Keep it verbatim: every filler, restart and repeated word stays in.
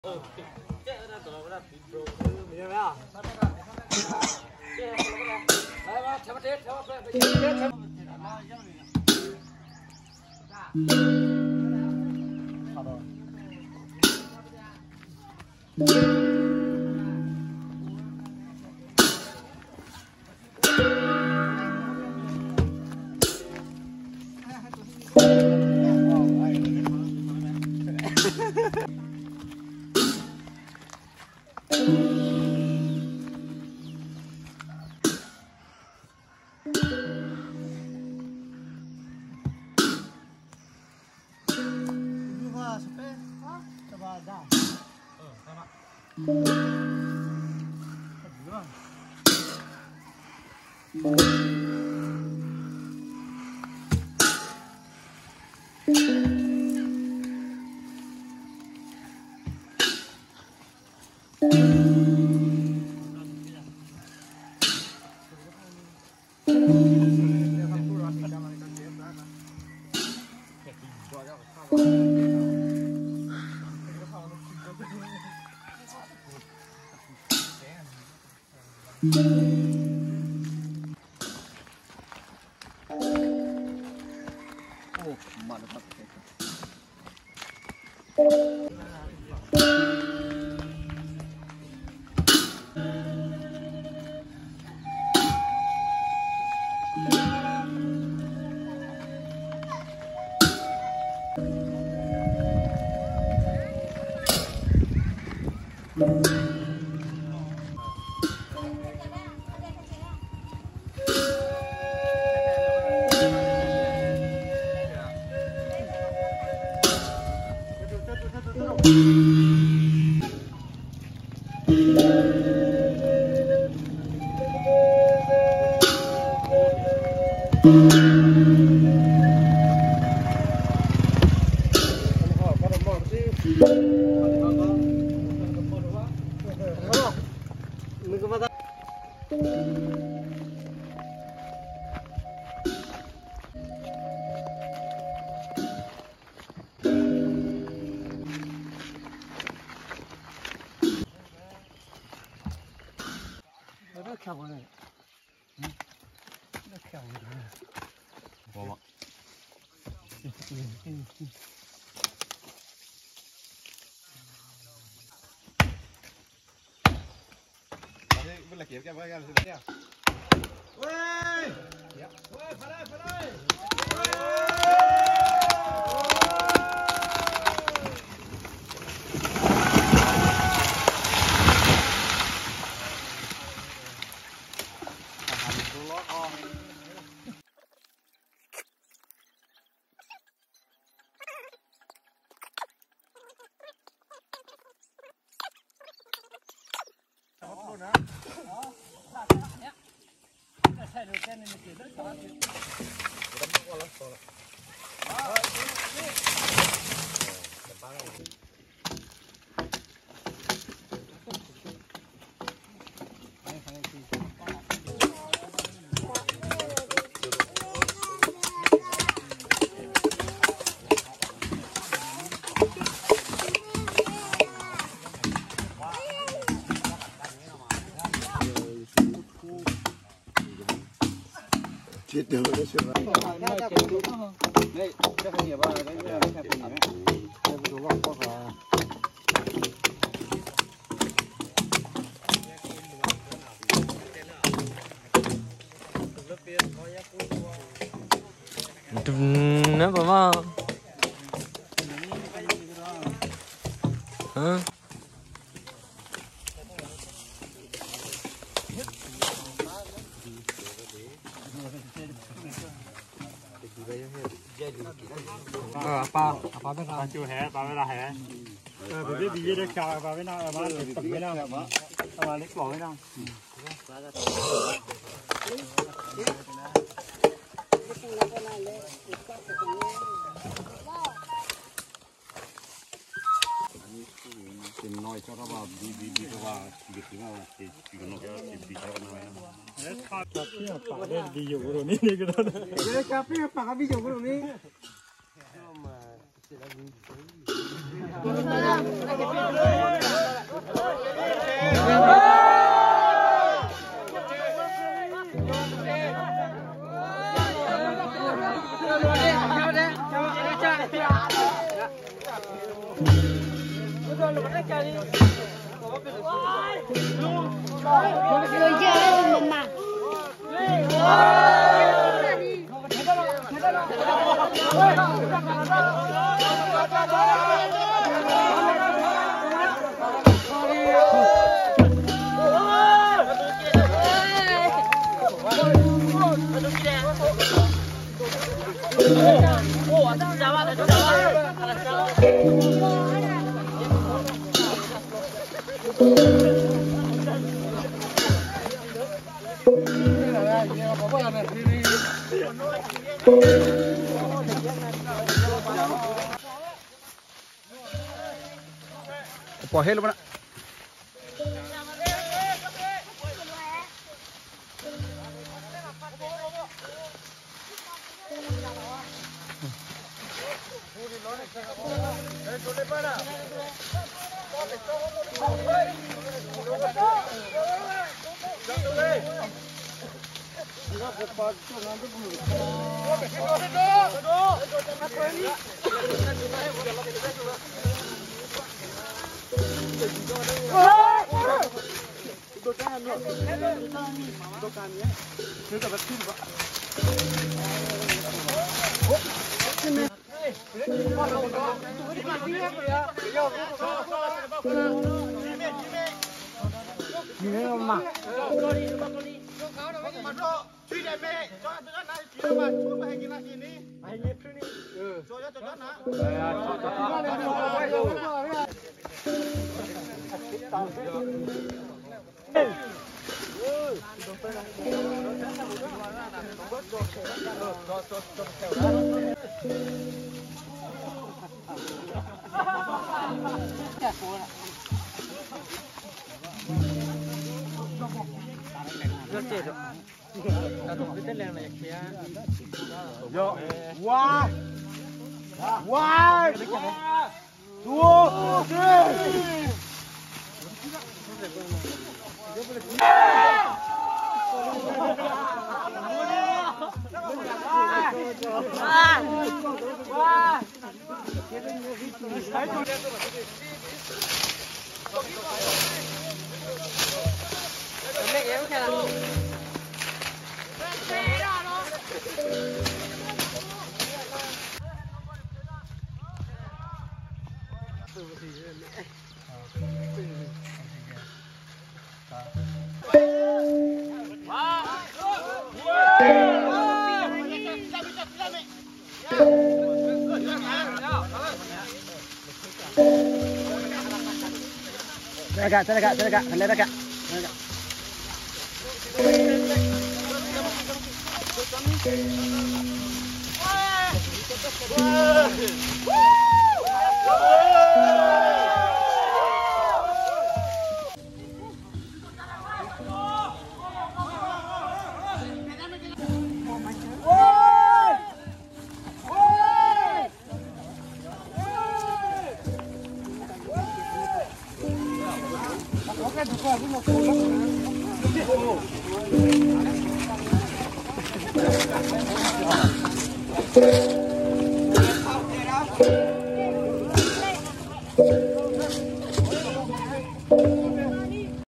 là kiếm cho với nhau nhá. Ui! Ui, phải đây, phải đây. Chết được đấy chứ. Đây, cái phần nghiệp vào đấy, cái phần nghiệp ấy. Đây nó gọt qua cả. Nó bảo mà. Hả? apa apa bên nào chưa hé apa bên nào hé bởi vì bây giờ được cào apa bên nào apa được tận bên nào apa lấy bỏ bên nào tìm nói cho nó vào đi đi đi vào việc gì mà thì chỉ cần nó cái đi cho nó này đấy cà phê phải đây ví dụ rồi ní cái đó đấy cà phê phải ví dụ rồi ní ปล่อยให้ลงมาว้าว้าดูAgak, agak, agak, agak, agak. Thank you.